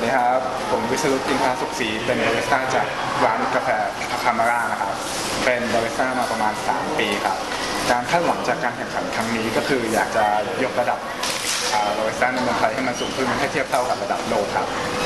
ดีครับผมวิศรุตอินทราสุขศรีเป็นบาริสต้าจากร้านกาแฟคามาร่านะครับเป็นบาริสต้ามาประมาณ3 ปีครับการคาดหวังจากการแข่งขันครั้งนี้ก็คืออยากจะยกระดับบาริสต้าในเมืองไทยให้มันสูงขึ้นให้เทียบเท่ากับระดับโลกครับ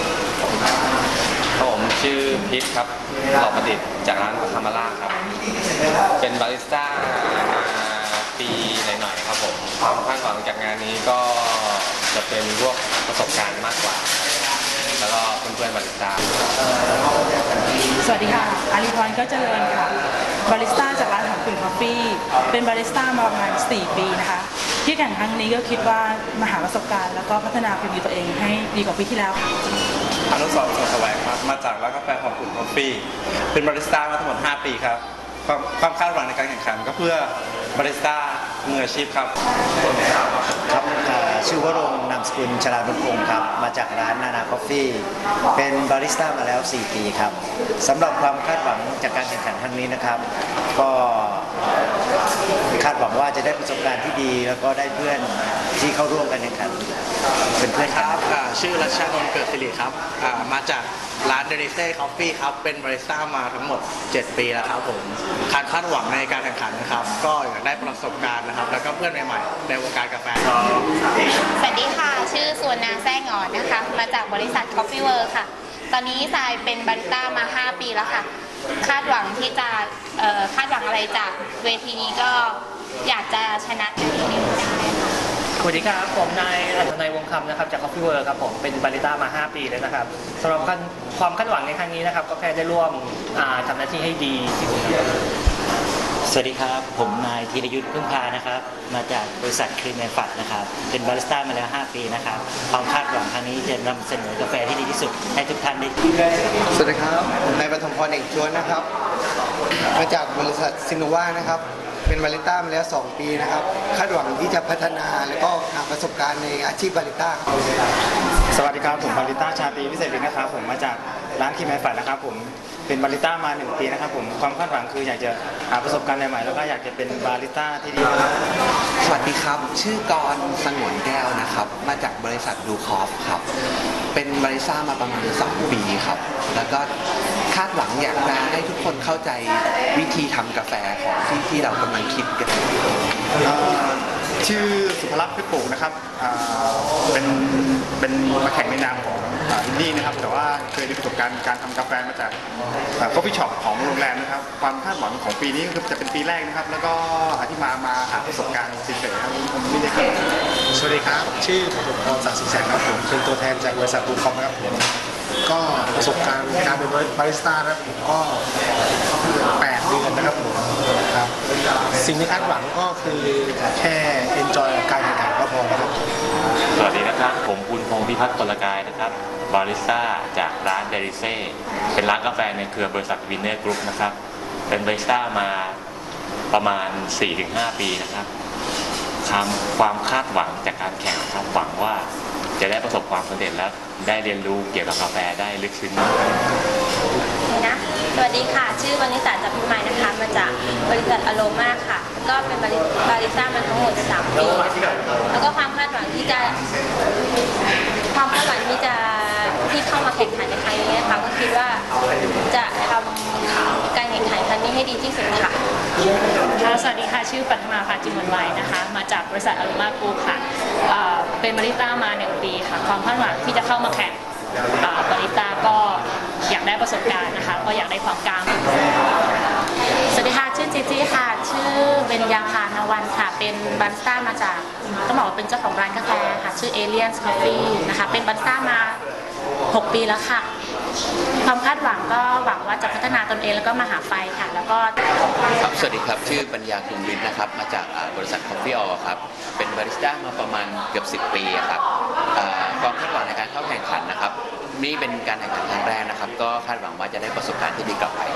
ผมชื่อพิษครับหล่อประดิษฐ์จากร้านคามาร่าครับเป็นบาริสต้ามาปีหน่อยๆครับผมความคาดหวังจากงานนี้ก็จะเป็นพวกประสบการณ์มากกว่าแล้วก็เพื่อนๆบาริสต้าสวัสดีค่ะอารีพรก็เจริญค่ะบาริสต้าจากร้านหอมกลิ่นคอฟฟี่เป็นบาริสต้ามาประมาณ4 ปีนะคะที่แข่งครั้งนี้ก็คิดว่ามาหาประสบการณ์แล้วก็พัฒนาฝีมือตัวเองให้ดีกว่าปีที่แล้วอนุสรณ์ สดแสวงครับมาจากร้านกาแฟหอมกลิ่นคอฟฟี่เป็นบาริสต้ามาทั้งหมด5 ปีครับความคาดหวังในการแข่งขันก็เพื่อบาริสต้ามืออาชีพครับครับชื่อวรงค์นามสกุลชลานุพงศ์ครับมาจากร้านนานาคอฟฟี่เป็นบาริสต้ามาแล้ว4 ปีครับสำหรับความคาดหวังจากการแข่งขันครั้งนี้นะครับก็คาดหวังว่าจะได้ประสบการณ์ที่ดีแล้วก็ได้เพื่อนที่เข้าร่วมการแข่งขันเป็นเพื่อนครับชื่อรัชชานนท์เกิดสิริครับมาจากร้านเดลิเซ่คอฟฟี่ครับเป็นบาริสต้ามาทั้งหมด7 ปีแล้วครับผมคาดหวังในการแข่งขันนะครับก็อยากได้ประสบการณ์นะครับแล้วก็เพื่อนใหม่ๆในวงการกาแฟสวัสดีค่ะชื่อส่วนนางแซ่งอ่อนนะคะมาจากบริษัท Coffee World ค่ะตอนนี้ทรายเป็นบาริสต้ามา5 ปีแล้วค่ะคาดหวังที่จะคาดหวังอะไรจากเวทีนี้ก็อยากจะชนะที่นี่สวัสดีครับผมนายรัตนัยวงคำนะครับจาก Coffee World ครับผมเป็นบาริสต้ามา5 ปีแล้วนะครับสำหรับความคาดหวังในครั้งนี้นะครับก็แค่ได้ร่วมทำหน้าที่ให้ดีที่สุดครับสวัสดีครับผมนายธีรยุทธ์พึ่งพานะครับมาจากบริษัทครีมแอนด์ฟัดนะครับเป็นบาริสต้ามาแล้ว5 ปีนะครับความคาดหวังครั้งนี้จะนำเสนอกาแฟที่ดีที่สุดให้ทุกท่านได้สวัสดีครับผมนายปฐมพรเอกชวนนะครับมาจากบริษัทซินโนวานะครับเป็นบาริสต้ามาแล้ว2 ปีนะครับคาดหวังที่จะพัฒนาและก็หาประสบการณ์ในอาชีพบาริสต้าสวัสดีครับผมบาริสต้าชาตรีวิเศษลิงนะครับผมมาจากร้านครีมแอนด์ฟัดนะครับผมเป็นบาริสต้ามา1 ปีนะครับผมความคาดหวังคืออยากจะหาประสบการณ์ใหม่ๆแล้วก็อยากจะเป็นบาริสต้าที่ดีครับสวัสดีครับชื่อกรณ์สงวนแก้วนะครับมาจากบริษัทดูคอฟครับเป็นบาริสต้ามาประมาณ2 ปีครับแล้วก็คาดหวังอยากจะให้ทุกคนเข้าใจวิธีทำกาแฟของที่เรากำลังคิดกันชื่อสุภลักษณ์พิปูนะครับเป็นมาแข่งในนามของอินดี้นะครับแต่ว่าเคยมีประสบการณ์การทำกาแฟมาจากคอฟฟี่ช็อปของโรงแรมนะครับความคาดหวังของปีนี้ก็คือจะเป็นปีแรกนะครับแล้วก็ที่มาหาประสบการณ์เฉยๆครับผมไม่ได้ครับสวัสดีครับชื่อผมพรศักดิ์ศรีแสงครับผมเป็นตัวแทนจากบริษัทบูคอมครับผมก็ประสบการณ์การเป็นบาริสต้านะครับผมก็8 เดือนนะครับผมครับสิ่งที่คาดหวังก็คือแค่ enjoy การแข่งขันก็พอครับสวัสดีนะครับผมคุณพงษ์พิพัฒน์พลกายนะครับบาริสต้าจากร้านเดลิเซ่เป็นร้านกาแฟในเครือบริษัทวินเนอร์กรุ๊ปนะครับเป็นบาริสต้ามาประมาณ 4-5 ปีนะครับความคาดหวังจากการแข่งครับหวังว่าจะได้ประสบความสำเร็จและได้เรียนรู้เกี่ยวกับกาแฟได้ลึกซึ้งนะสวัสดีค่ะชื่อบริษัทจับพิมายนะคะมาจากบริษัทอโรมาค่ะก็เป็นบาริสต้ามาทั้งหมด3 ปีแล้วก็ความคาดหวังที่เข้ามาแข่งขันในครั้งนี้นะคะก็คิดว่าจะทำการแข่งขันครั้งนี้ให้ดีที่สุดค่ะสวัสดีค่ะชื่อปัทมาภาจิมวลไวนะคะมาจากบริษัทอโรมากรุ๊ปค่ะเป็นบาริสต้ามา1 ปีค่ะความคาดหวังที่จะเข้ามาแข่งบาริสต้าก็อยากได้ประสบการณ์นะคะก็อยากได้ความกล้าสวัสดีค่ะชื่อจีจี้ค่ะชื่อเบญญาภานวันค่ะเป็นบาริสต้ามาจากต้องบอกว่าเป็นเจ้าของร้านกาแฟค่ะชื่อ Aliens Coffee นะคะเป็นบาริสต้ามา6 ปีแล้วค่ะความคาดหวังก็หวังว่าจะพัฒนาตนเองแล้วก็มาหาไฟค่ะแล้วก็ครับสวัสดีครับชื่อปัญญาคุมวิทย์นะครับมาจากบริษัท Coffee All ครับเป็นบาริสต้ามาประมาณเกือบ10 ปีครับความคาดหวังในการเข้าแข่งขันนะครับนี่เป็นการแข่งขันครั้งแรกนะครับก็คาดหวังว่าจะได้ประสบการณ์ที่ดีกลับไป